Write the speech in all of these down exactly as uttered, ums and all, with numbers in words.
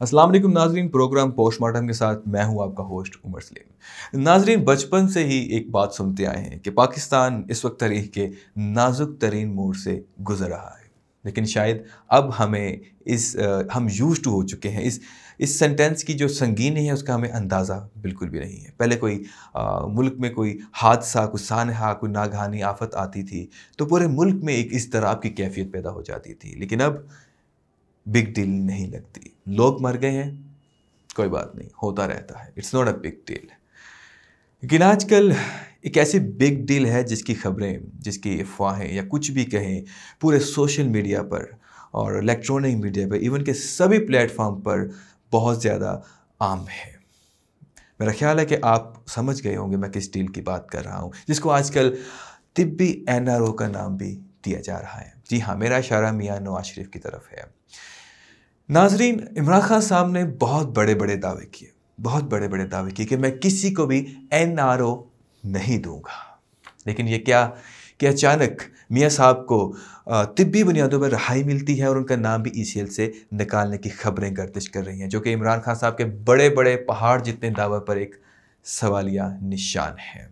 अस्सलाम वालेकुम नाजरीन, प्रोग्राम पोस्टमार्टम के साथ मैं हूं आपका होस्ट उमर सलीम। नाजरीन, बचपन से ही एक बात सुनते आए हैं कि पाकिस्तान इस वक्त तारीख के नाजुक तरीन मोड़ से गुजर रहा है, लेकिन शायद अब हमें इस आ, हम यूज टू हो चुके हैं इस इस सेंटेंस की जो संगीनी है उसका हमें अंदाज़ा बिल्कुल भी नहीं है। पहले कोई आ, मुल्क में कोई हादसा, कोई सानहा, कोई नागहानी आफत आती थी तो पूरे मुल्क में एक इस तरह की कैफियत पैदा हो जाती थी, लेकिन अब बिग डील नहीं लगती। लोग मर गए हैं, कोई बात नहीं, होता रहता है, it's not a big deal. लेकिन आजकल एक ऐसी बिग डील है जिसकी खबरें, जिसकी अफवाहें या कुछ भी कहें पूरे सोशल मीडिया पर और इलेक्ट्रॉनिक मीडिया पर, इवन के सभी प्लेटफॉर्म पर बहुत ज़्यादा आम है। मेरा ख्याल है कि आप समझ गए होंगे मैं किस डील की बात कर रहा हूँ, जिसको आजकल तिब्बी एन आर ओ का नाम भी दिया जा रहा है। जी हाँ, मेरा इशारा मियां नवाज शरीफ की तरफ है। नाजरीन, इमरान खान साहब ने बहुत बड़े बड़े दावे किए, बहुत बड़े बड़े दावे किए कि मैं किसी को भी एन आर ओ नहीं दूंगा। लेकिन ये क्या कि अचानक मियां साहब को तिब्बी बुनियादों पर रहाई मिलती है और उनका नाम भी ई सी एल से निकालने की खबरें गर्दिश कर रही हैं, जो कि इमरान खान साहब के बड़े बड़े पहाड़ जितने दावे पर एक सवालिया निशान है।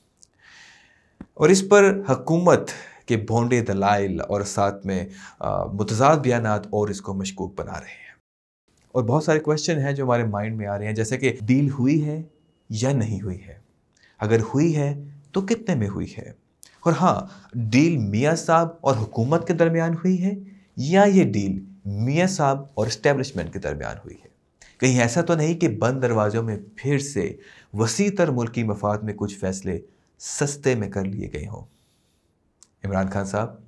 और इस पर हुकूमत के भोंडे दलाइल और साथ में मुतज़ाद बयानात और इसको मशकूक बना रहे हैं। और बहुत सारे क्वेश्चन हैं जो हमारे माइंड में आ रहे हैं, जैसे कि डील हुई है या नहीं हुई है, अगर हुई है तो कितने में हुई है, और हाँ, डील मियां साहब और हुकूमत के दरमियान हुई है या ये डील मियां साहब और इस्टेब्लिशमेंट के दरमियान हुई है। कहीं ऐसा तो नहीं कि बंद दरवाज़ों में फिर से वसी तर मुल्की मफाद में कुछ फैसले सस्ते में कर लिए गए हों। इमरान खान साहब,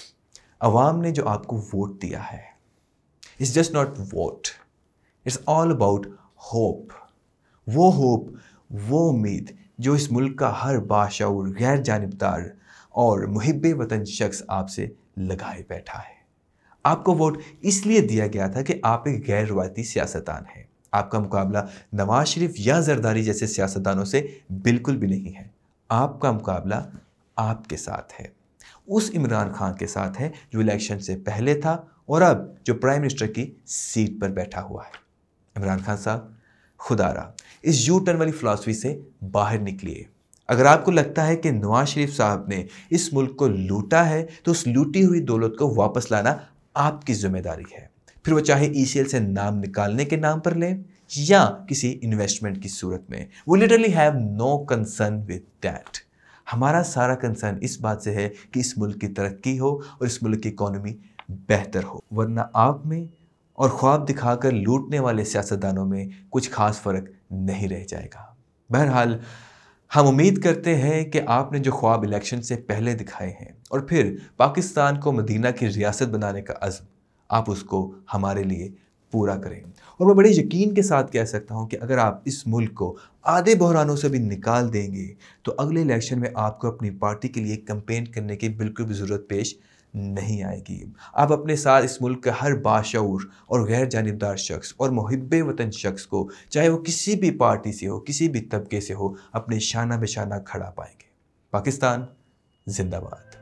अवाम ने जो आपको वोट दिया है, it's just not vote, it's all about hope. वो होप, वो उम्मीद जो इस मुल्क का हर बाशऊर, गैर जानिबदार और मुहिब्बे वतन शख्स आपसे लगाए बैठा है। आपको वोट इसलिए दिया गया था कि आप एक गैर रवायती सियासतदान हैं। आपका मुकाबला नवाज शरीफ या जरदारी जैसे सियासतदानों से बिल्कुल भी नहीं है। आपका मुकाबला आपके साथ है, उस इमरान खान के साथ है जो इलेक्शन से पहले था और अब जो प्राइम मिनिस्टर की सीट पर बैठा हुआ है। इमरान खान साहब, खुदारा इस यू टर्न वाली फिलॉसफी से बाहर निकलिए। अगर आपको लगता है कि नवाज शरीफ साहब ने इस मुल्क को लूटा है तो उस लूटी हुई दौलत को वापस लाना आपकी जिम्मेदारी है, फिर वो चाहे ई सी एल से नाम निकालने के नाम पर लें या किसी इन्वेस्टमेंट की सूरत में। वो literally have no concern with that. हमारा सारा कंसर्न इस बात से है कि इस मुल्क की तरक्की हो और इस मुल्क की इकॉनमी बेहतर हो, वरना आप में और ख्वाब दिखाकर लूटने वाले सियासतदानों में कुछ खास फर्क नहीं रह जाएगा। बहरहाल, हम उम्मीद करते हैं कि आपने जो ख्वाब इलेक्शन से पहले दिखाए हैं और फिर पाकिस्तान को मदीना की रियासत बनाने का अज़्म, आप उसको हमारे लिए पूरा करें। और मैं बड़े यकीन के साथ कह सकता हूं कि अगर आप इस मुल्क को आधे बहरानों से भी निकाल देंगे तो अगले इलेक्शन में आपको अपनी पार्टी के लिए कैंपेन करने की बिल्कुल भी ज़रूरत पेश नहीं आएगी। आप अपने साथ इस मुल्क का हर बाशऊर और गैर जानिबदार शख्स और मुहिब्बे वतन शख्स को, चाहे वो किसी भी पार्टी से हो, किसी भी तबके से हो, अपने शाना बेशाना खड़ा पाएंगे। पाकिस्तान जिंदाबाद।